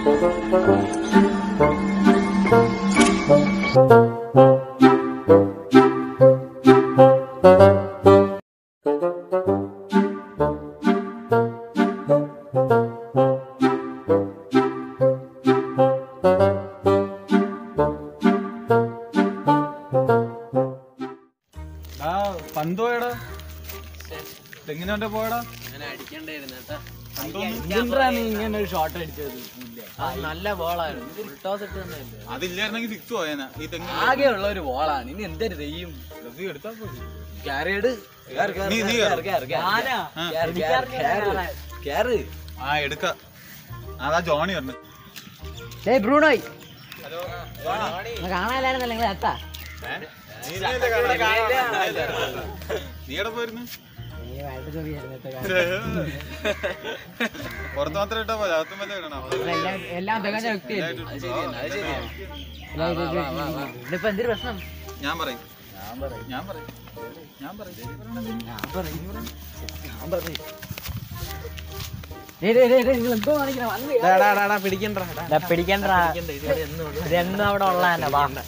പന്തോയടാ തെങ്ങിനോന്റെ പോയടാ ഇങ്ങനെ ഒരു ഷോട്ട് അടിച്ചത് നല്ല ബോളായിരുന്നു. അതില്ലായിരുന്നെങ്കിൽ സിക്സ് പോയേനാ. ഈ തെങ്ങ് ആകെയുള്ള ഒരു ബോളാണ്. ഇനി എന്തൊരു തെയ്യും എടുത്താ എടുക്ക. അതാ ജോണി പറഞ്ഞു. ബ്രൂണോയ് കാണാനില്ലായിരുന്നല്ലോ നിങ്ങൾ എത്താ നീടെ പോയിരുന്നു പുറത്ത് മാത്രം ഇട്ടാ പോലെ അകത്തും വല്ല ഇടണം. എല്ലാം തികഞ്ഞ വ്യക്തിയല്ലേ. ഇതിപ്പോ എന്തൊരു പ്രശ്നം? ഞാൻ പറയും ഇതെന്നും അവിടെ ഉള്ളതന്നെ.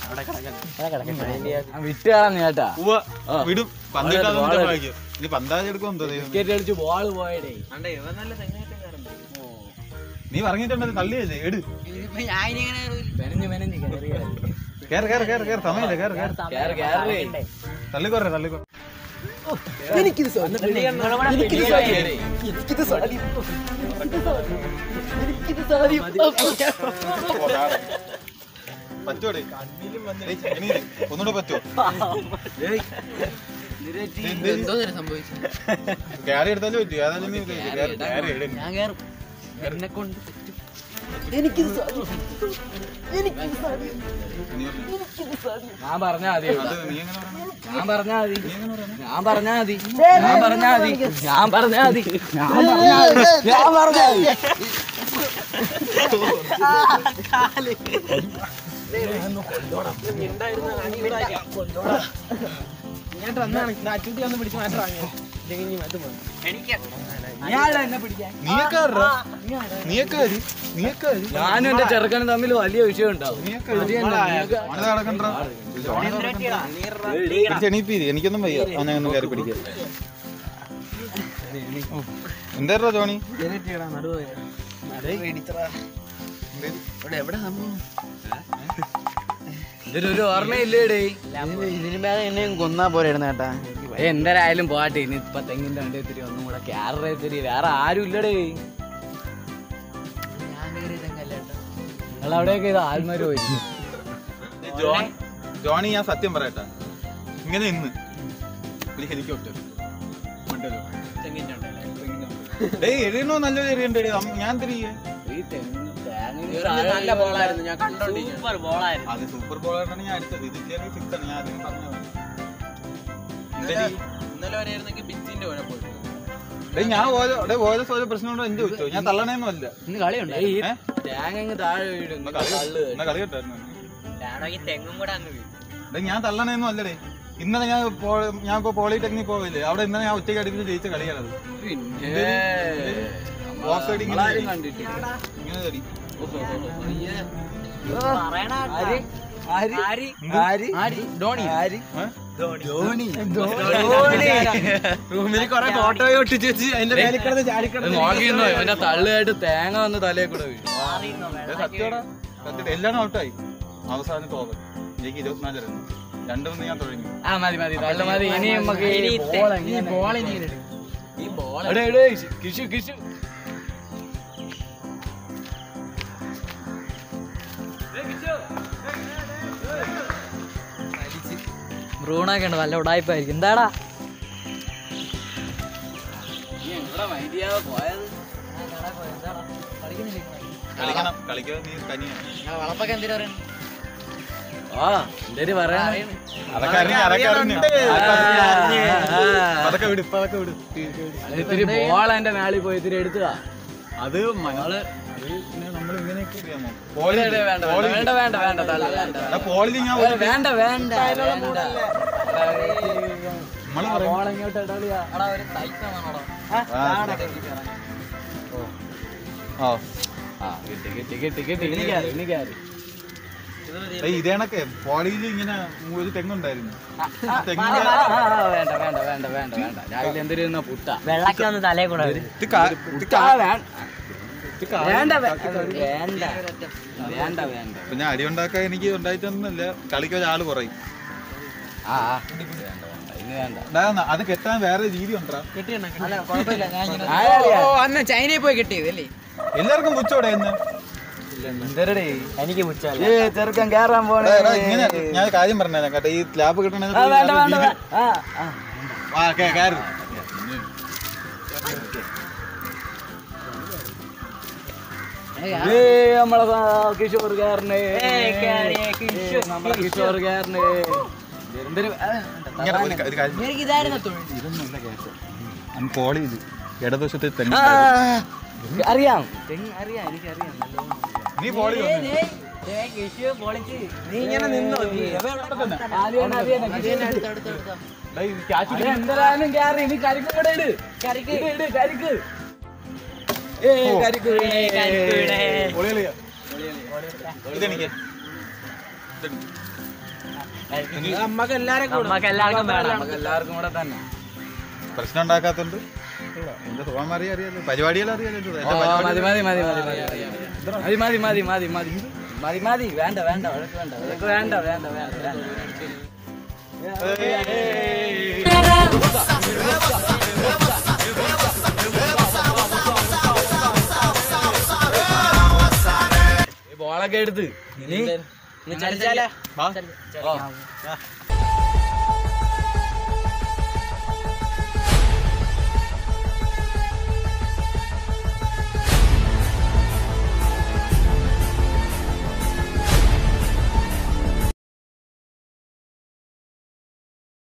വിട്ടുകളഞ്ഞു കേട്ടാ. വിടും. ഇനി പന്താജ് എടുക്കും. കളിച്ച് ബോള് പോയടേ. നീ പറഞ്ഞിട്ടുണ്ടല്ലോ തള്ളിയല്ലേ എട്. സമയല്ലേ തള്ളിക്കൊറേ തള്ളിക്കൊറേ. പറ്റോടെ ഒന്നുകൂടെ പറ്റോ? ക്യാരി എടുത്താലും പറ്റൂ. ഏതായാലും ഞാൻ പറഞ്ഞാ മതി. ഞാനും എന്റെ ചെറുക്കനും തമ്മിൽ വലിയ വിഷയം ഉണ്ടാവും. എനിക്കൊന്നും വയ്യ അങ്ങനെയൊന്നും കയറി പിടിക്കാൻ. എന്തായിരുന്നു ജോണി? ഇതിനൊരു ഓർമ്മയില്ലേടേ. എന്നെയും കൊന്നാ പോരായിരുന്നു കേട്ടാ. എന്തായാലും പോട്ടെ. ഇനി ഇപ്പൊ തെങ്ങിന്റെ വണ്ടി എത്തിരി ഒന്നും കൂടെ ക്യാറ എത്തിരി വേറെ ആരും ഇല്ലടേ. നിങ്ങളവിടെയൊക്കെ ഇത് ആൽമാര് പോയി. ജോണി ഞാൻ സത്യം പറയട്ടെ. ഇങ്ങനെ ഇന്ന് ഹെലികോപ്റ്റർ എറിയണോ നല്ലത് എറിയണ്ടേ? ഞാൻ തിരികെ നല്ല ബോളായിരുന്നു. ഞാൻ അത് സൂപ്പർ ബോളായിട്ടാണ് ഞാൻ അടിച്ചത്. ഇത് സിക്സ് ആണ്. ഞാൻ അതിന് പറഞ്ഞത് ഇന്നലെ വരെയായിരുന്നെങ്കിൽ പിച്ചിന്റെ ഞാൻ ഓരോ പ്രശ്നമുണ്ടോ എന്ത് വെച്ചോ? ഞാൻ തള്ളണേന്നും അല്ല. ഇന്ന് കളിയുണ്ട്. തേങ്ങ താഴെ വീഴും. കളി കേട്ടായിരുന്നു. തെങ്ങും കൂടെ അങ്ങ് വീഴും. ഞാൻ തള്ളണേന്നും അല്ലടേ. ഇന്നലെ ഞാൻ ഇപ്പൊ പോളിടെക്നിക് പോവില്ലേ, അവിടെ ഇന്നലെ ഞാൻ ഒറ്റയ്ക്ക് അടിപ്പിച്ച് ജയിച്ച കളിയാണത്. റൂമിൽ കൊറേ ഫോട്ടോ ഒട്ടിച്ച് വെച്ച് അതിന്റെ നോക്കിയിരുന്നോ തള്ളുമായിട്ട് തേങ്ങ വന്ന് തലയെ കൂടെ വീഴും. എല്ലാം ഔട്ടായി. അവസാനത്തെ ഓവർ എനിക്ക് 24 റൺ. 2 ഞാൻ തുടങ്ങി. മതി മതി. ഇനി നമുക്ക് കിഷു ബ്രൂണൊക്കെ ഉണ്ട്. നല്ല ഉടായ്പായിരിക്കും. എന്താടാ വളപ്പൊക്കെ എന്തിനാ പറയണ? എന്തേലും പറയാ. ഇത്തിരി ബോൾ എന്റെ മേളിൽ പോയി ഇത്തിരി എടുത്തതാ. അത് ഇതേ കണക്കെ പോളിയിൽ ഇങ്ങനെ ഒരു തെങ്ങുണ്ടായിരുന്നു. വേണ്ട വേണ്ട വേണ്ട വേണ്ട വേണ്ട രാവിലെ എന്തിരുന്ന പുട്ട വെള്ളಕ್ಕೆ ഒന്ന് തലേ കൂടെ വേണ്ട വേണ്ട വേണ്ട വേണ്ട പിന്നെ അടി ഉണ്ടാക്കാൻ എനിക്ക് ഉണ്ടായിട്ടൊന്നുമില്ല. കളിക്ക് ഒരാള് കുറയും. ആ വേണ്ട വേണ്ട ഇനി വേണ്ട. അത് കെട്ടാൻ വേറെ രീതി ഉണ്ടാ. അന്ന് ചൈനയിൽ പോയി കിട്ടിയതല്ലേ? എല്ലാവർക്കും പുച്ചോടെ എന്ന് എനിക്ക് പുച്ചാല ചെറുക്കൻ കേറാൻ പോണേ. ഇങ്ങനെ ഞാൻ കാര്യം പറഞ്ഞ കേട്ടോ. ഈ സ്ലാബ് കിട്ടണ നമ്മളെ കിഷോറുകാരനെ നമ്മളെ കിഷോറുകാരനെ പോളിയിൽ ഇടതുവശത്തെ തെങ്ങ് അറിയാം അറിയാം എനിക്കറിയാം. നീ പോളി നീ ഇങ്ങനെ നിന്നോ? എന്തായാലും കേറി ഇനി കരിക്ക് കൂടെ ഇട്. കരിക്ക് ഇട് കരിക്ക്. നമ്മക്ക് എല്ലാവർക്കും കൂടെ തന്നെ പ്രശ്നം ഉണ്ടാക്കാത്തോണ്ട് എന്റെ സ്വഭാവം അറിയാലോ, പരിപാടികൾ അറിയാലോ. മതി മതി മതി മതി മതി മതി മതി മതി മതി മതി വേണ്ട വേണ്ട വഴക്ക് വേണ്ട വഴക്ക് വേണ്ട വേണ്ട വേണ്ട ബോളൊക്കെ എടുത്ത് ചലിച്ചാലേ